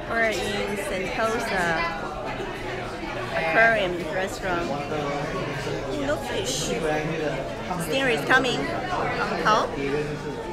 We're in Sentosa aquarium restaurant. No fish. Stingray is coming on top.